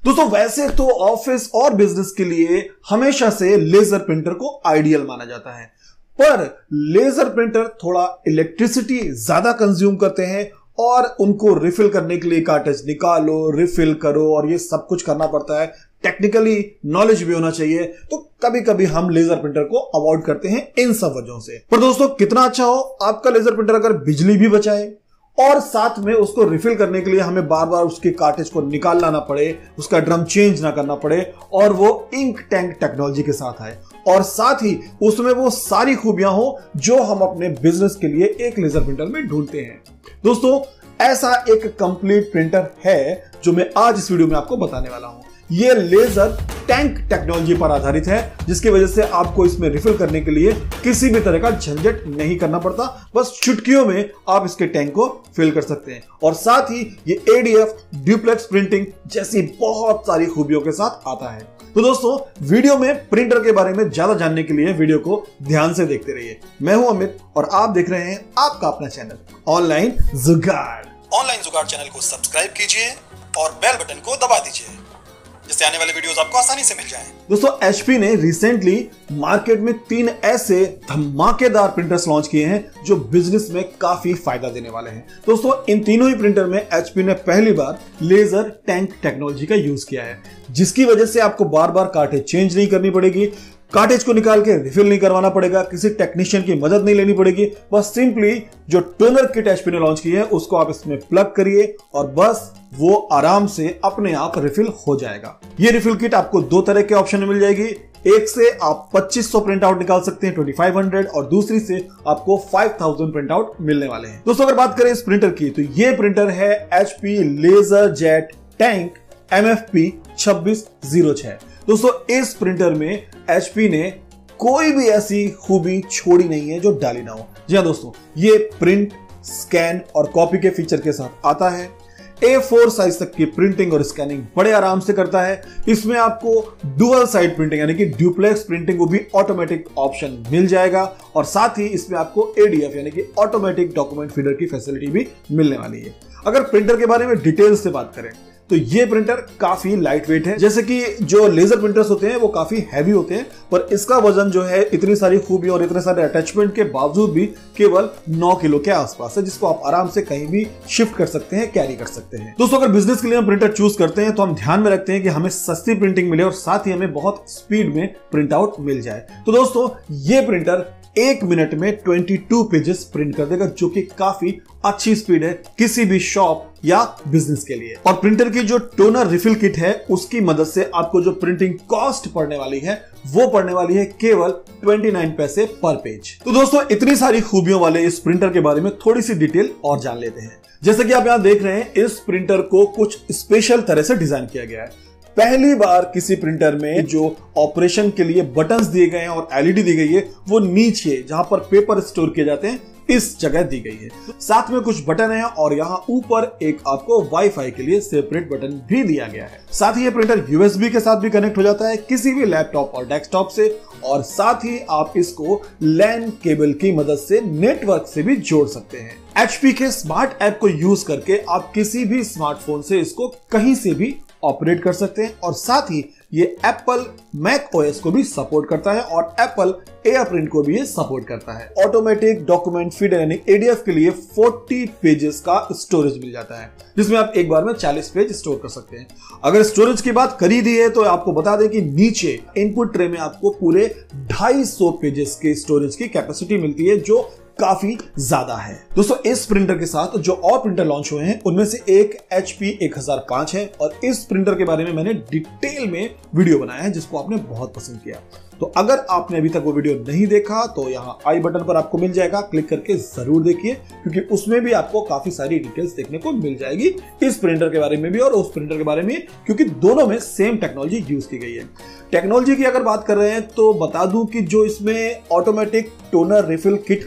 दोस्तों वैसे तो ऑफिस और बिजनेस के लिए हमेशा से लेजर प्रिंटर को आइडियल माना जाता है, पर लेजर प्रिंटर थोड़ा इलेक्ट्रिसिटी ज्यादा कंज्यूम करते हैं और उनको रिफिल करने के लिए कार्ट्रिज निकालो, रिफिल करो और ये सब कुछ करना पड़ता है। टेक्निकली नॉलेज भी होना चाहिए, तो कभी कभी हम लेजर प्रिंटर को अवॉइड करते हैं इन सब वजहों से। पर दोस्तों कितना अच्छा हो आपका लेजर प्रिंटर अगर बिजली भी बचाए और साथ में उसको रिफिल करने के लिए हमें बार बार उसके कार्ट्रिज को निकालना ना पड़े, उसका ड्रम चेंज ना करना पड़े और वो इंक टैंक टेक्नोलॉजी के साथ आए और साथ ही उसमें वो सारी खूबियां हो जो हम अपने बिजनेस के लिए एक लेजर प्रिंटर में ढूंढते हैं। दोस्तों ऐसा एक कंप्लीट प्रिंटर है जो मैं आज इस वीडियो में आपको बताने वाला हूं। ये लेजर टैंक टेक्नोलॉजी पर आधारित है, जिसकी वजह से आपको इसमें रिफिल करने के लिए किसी भी तरह का झंझट नहीं करना पड़ता, बस चुटकियों में आप इसके टैंक को फिल कर सकते हैं। और साथ ही ये ADF ड्यूप्लेक्स प्रिंटिंग जैसी बहुत सारी खूबियों के साथ आता है। तो दोस्तों वीडियो में प्रिंटर के बारे में ज्यादा जानने के लिए वीडियो को ध्यान से देखते रहिए। मैं हूं अमित और आप देख रहे हैं आपका अपना channel online Jugaad. Online Jugaad channel को सब्सक्राइब कीजिए और बेल बटन को दबा दीजिए, जिससे आने वाले वीडियोस आपको आसानी से मिल जाएं। दोस्तों HP ने रिसेंटली मार्केट में 3 ऐसे धमाकेदार प्रिंटर्स लॉन्च किए हैं जो बिजनेस में काफी फायदा देने वाले हैं। दोस्तों इन तीनों ही प्रिंटर में HP ने पहली बार लेजर टैंक टेक्नोलॉजी का यूज किया है, जिसकी वजह से आपको बार बार कार्ट्रिज चेंज नहीं करनी पड़ेगी, कार्ट्रिज को निकाल के रिफिल नहीं करवाना पड़ेगा, किसी टेक्नीशियन की मदद नहीं लेनी पड़ेगी। बस सिंपली जो टोनर किट HP ने लॉन्च की है उसको आप इसमें प्लग करिए और बस वो आराम से अपने आप रिफिल हो जाएगा। ये रिफिल किट आपको 2 तरह के ऑप्शन में मिल जाएगी। एक से आप 2500 प्रिंट आउट निकाल सकते हैं 2500 और दूसरी से आपको 5000 प्रिंट आउट मिलने वाले हैं। दोस्तों अगर बात करें इस प्रिंटर की तो ये प्रिंटर है HP laser jet tank MFP 2606। दोस्तों इस प्रिंटर में HP ने कोई भी ऐसी खूबी छोड़ी नहीं है जो डाली ना हो। जी हाँ दोस्तों, ये प्रिंट, स्कैन और कॉपी के फीचर के साथ आता है। A4 साइज तक की प्रिंटिंग और स्कैनिंग बड़े आराम से करता है। इसमें आपको डुअल साइड प्रिंटिंग यानी कि ड्यूप्लेक्स प्रिंटिंग को भी ऑटोमेटिक ऑप्शन मिल जाएगा और साथ ही इसमें आपको ADF यानी कि ऑटोमेटिक डॉक्यूमेंट फीडर की फैसिलिटी भी मिलने वाली है। अगर प्रिंटर के बारे में डिटेल से बात करें तो ये प्रिंटर काफी लाइट वेट है। जैसे कि जो लेजर प्रिंटर्स होते हैं वो काफी हैवी होते हैं, पर इसका वजन जो है इतनी सारी खूबी और इतने सारे अटैचमेंट के बावजूद भी केवल 9 किलो के आसपास है, जिसको आप आराम से कहीं भी शिफ्ट कर सकते हैं, कैरी कर सकते हैं। दोस्तों अगर बिजनेस के लिए हम प्रिंटर चूज करते हैं तो हम ध्यान में रखते हैं कि हमें सस्ती प्रिंटिंग मिले और साथ ही हमें बहुत स्पीड में प्रिंट आउट मिल जाए। तो दोस्तों ये प्रिंटर 1 मिनट में 22 पेजेस प्रिंट कर देगा, जो कि काफी अच्छी स्पीड है किसी भी शॉप या बिजनेस के लिए। और प्रिंटर की जो टोनर रिफिल किट है उसकी मदद से आपको जो प्रिंटिंग कॉस्ट पड़ने वाली है वो पड़ने वाली है केवल 29 पैसे पर पेज। तो दोस्तों इतनी सारी खूबियों वाले इस प्रिंटर के बारे में थोड़ी सी डिटेल और जान लेते हैं। जैसे कि आप यहां देख रहे हैं इस प्रिंटर को कुछ स्पेशल तरह से डिजाइन किया गया है। पहली बार किसी प्रिंटर में जो ऑपरेशन के लिए बटन्स दिए गए हैं और LED दी गई है वो नीचे जहां पर पेपर स्टोर किए जाते हैं इस जगह दी गई है। साथ में कुछ बटन है और यहाँ ऊपर एक आपको वाईफाई के लिए सेपरेट बटन भी दिया गया है। साथ ही ये प्रिंटर USB के साथ भी कनेक्ट हो जाता है किसी भी लैपटॉप और डेस्कटॉप से, और साथ ही आप इसको LAN केबल की मदद से नेटवर्क से भी जोड़ सकते हैं। HP के स्मार्ट ऐप को यूज करके आप किसी भी स्मार्टफोन से इसको कहीं से भी ऑपरेट कर सकते हैं और साथ ही ये एप्पल मैक OS को भी सपोर्ट करता है और एप्पल एयरप्रिंट को भी ये सपोर्ट करता है। ऑटोमेटिक डॉक्यूमेंट फीडर यानी ADF के लिए 40 पेजेस का स्टोरेज मिल जाता है, जिसमें आप एक बार में 40 पेज स्टोर कर सकते हैं। अगर स्टोरेज की बात करी दी है तो आपको बता दें कि नीचे इनपुट ट्रे में आपको पूरे 250 पेजेस के स्टोरेज की कैपेसिटी मिलती है, जो काफी ज्यादा है। दोस्तों इस प्रिंटर के साथ जो और प्रिंटर लॉन्च हुए हैं उनमें से एक HP 1005 है और इस प्रिंटर के बारे में मैंने डिटेल में वीडियो बनाया है जिसको आपने बहुत पसंद किया। तो अगर आपने अभी तक वो वीडियो नहीं देखा तो यहाँ आई बटन पर आपको मिल जाएगा, क्लिक करके जरूर देखिए, क्योंकि उसमें भी आपको काफी सारी डिटेल्स देखने को मिल जाएगी इस प्रिंटर के बारे में भी और उस प्रिंटर के बारे में, क्योंकि दोनों में सेम टेक्नोलॉजी यूज की गई है। टेक्नोलॉजी की अगर बात कर रहे हैं तो बता दूं कि जो इसमें ऑटोमेटिक टोनर रिफिल किट है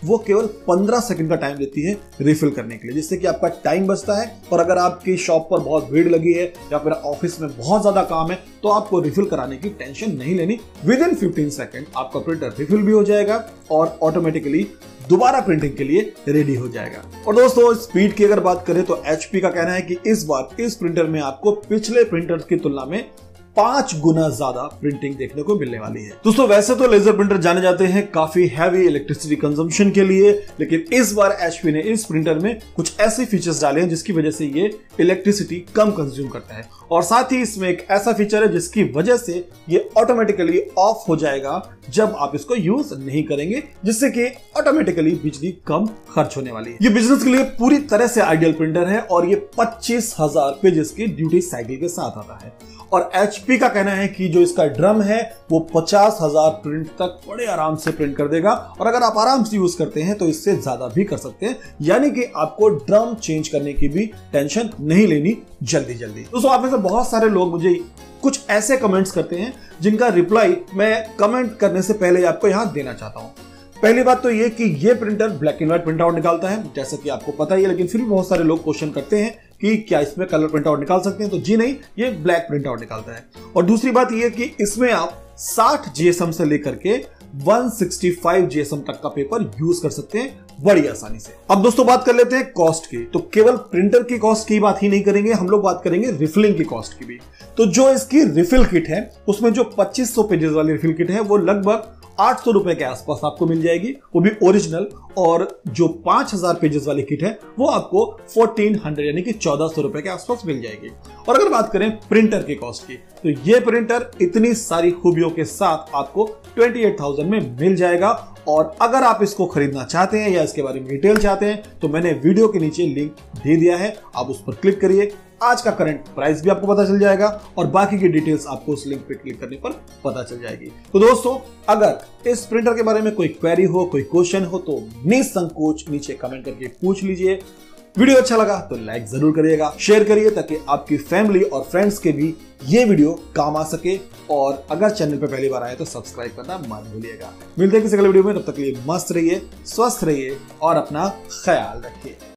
वो केवल 15 सेकंड का टाइम देती है रिफिल करने के लिए, जिससे कि आपका टाइम बचता है। और अगर आपकी शॉप पर बहुत भीड़ लगी है या फिर ऑफिस में बहुत ज्यादा काम है तो आपको रिफिल कराने की टेंशन नहीं लेनी। विद इन 15 सेकंड आपका प्रिंटर रिफिल भी हो जाएगा और ऑटोमेटिकली दोबारा प्रिंटिंग के लिए रेडी हो जाएगा। और दोस्तों स्पीड की अगर बात करें तो HP का कहना है कि इस बार इस प्रिंटर में आपको पिछले प्रिंटर्स की तुलना में 5 गुना ज्यादा प्रिंटिंग देखने को मिलने वाली है। दोस्तों वैसे तो लेजर प्रिंटर जाने जाते हैं काफी हैवी इलेक्ट्रिसिटी कंजम्पशन के लिए, लेकिन इस बार HP ने इस प्रिंटर में कुछ ऐसे फीचर्स डाले हैं जिसकी वजह से ये इलेक्ट्रिसिटी कम कंज्यूम करता है। और साथ ही इसमें एक ऐसा फीचर है जिसकी वजह से ये ऑटोमेटिकली ऑफ हो जाएगा जब आप इसको यूज नहीं करेंगे, जिससे कि ऑटोमेटिकली बिजली कम खर्च होने वाली है। ये बिजनेस के लिए पूरी तरह से आइडियल प्रिंटर है और ये 25,000 पेजेस की ड्यूटी साइकिल के साथ आता है। और HP का कहना है कि जो इसका ड्रम है वो 50,000 प्रिंट तक बड़े आराम से प्रिंट कर देगा। और अगर आप आराम से यूज करते हैं तो इससे ज्यादा भी कर सकते हैं, यानी कि आपको ड्रम चेंज करने की भी टेंशन नहीं लेनी जल्दी जल्दी। दोस्तों आप में से बहुत सारे लोग मुझे कुछ ऐसे कमेंट्स करते हैं जिनका रिप्लाई मैं कमेंट करने से पहले आपको यहां देना चाहता हूं। पहली बात तो ये कि ये printer black and white print out निकालता है, जैसा कि आपको पता ही है, लेकिन फिर भी बहुत सारे लोग क्वेश्चन करते हैं कि क्या इसमें कलर प्रिंट आउट निकाल सकते हैं। तो जी नहीं, ये ब्लैक प्रिंट आउट निकालता है। और दूसरी बात ये कि इसमें आप 60 GSM से लेकर के 165 GSM तक का पेपर यूज कर सकते हैं बड़ी आसानी से। अब दोस्तों बात कर लेते हैं कॉस्ट की। तो केवल प्रिंटर की कॉस्ट की बात ही नहीं करेंगे, हम लोग बात करेंगे रिफिलिंग की कॉस्ट की भी। तो जो इसकी रिफिल किट है उसमें जो 2500 पेजेस वाली रिफिल किट है वो लगभग 800 रुपए के आसपास आपको मिल जाएगी, वो भी ओरिजिनल। और जो 5000 पेजेस वाली किट है वो आपको 1400 यानी कि 1400 रुपए के आसपास मिल जाएगी। और अगर बात करें प्रिंटर की कॉस्ट की तो ये प्रिंटर इतनी सारी खूबियों के साथ आपको 28,000 में मिल जाएगा। और अगर आप इसको खरीदना चाहते हैं या इसके बारे में डिटेल चाहते हैं तो मैंने वीडियो के नीचे लिंक दे दिया है, आप उस पर क्लिक करिए। आज का करंट प्राइस भी आपको पता चल जाएगा और बाकी की डिटेल्स आपको उस लिंक पे क्लिक करने पर पता चल जाएगी। तो दोस्तों अगर इस प्रिंटर के बारे में कोई क्वेरी हो, कोई क्वेश्चन हो तो निसंकोच नीचे कमेंट करके पूछ लीजिए। वीडियो अच्छा लगा तो लाइक जरूर करिएगा, शेयर करिए ताकि आपकी फैमिली और फ्रेंड्स के भी ये वीडियो काम आ सके। और अगर चैनल पे पहली बार आए तो सब्सक्राइब करना मत भूलिएगा। मिलते हैं किसी अगले वीडियो में, तब तक के लिए मस्त रहिए, स्वस्थ रहिए और अपना ख्याल रखिए।